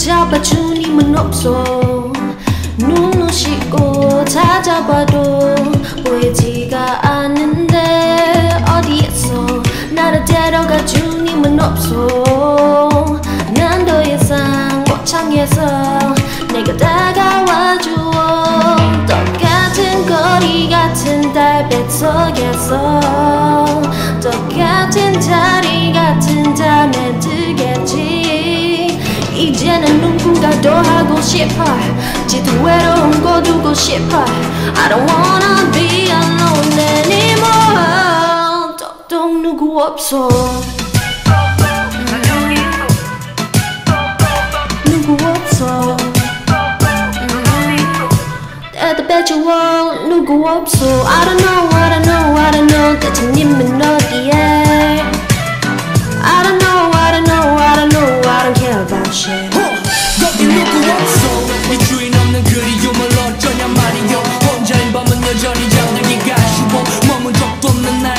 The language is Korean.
잡아주님은 없어. 눈 씻고 찾아봐도 보이지가 않는데 어디에서 나를 데려가 주님은 없어. 난 더 이상 못 참겠어. 내가 다가와 주어. 똑같은 거리 같은 달빛속에서 똑같은 자리 같은 잠에 들겠지. 이제는 누군가도 하고 싶어. 짙은 외로움 거두고 싶어. I don't wanna be alone anymore. 똑똑 누구 없어. 누구 없어. 대답해줘 누구 없어. I don't know, I don't know, I don't know. 대체 님은 어디에. I don't know, I don't know, I don't know. I don't care about shit. 거기 누구 없어. 네 주인 없는 그리움을 어쩌냐 말이여. 혼자인 밤은 여전히 잠들기가 쉬워. 머문 적도 없는 날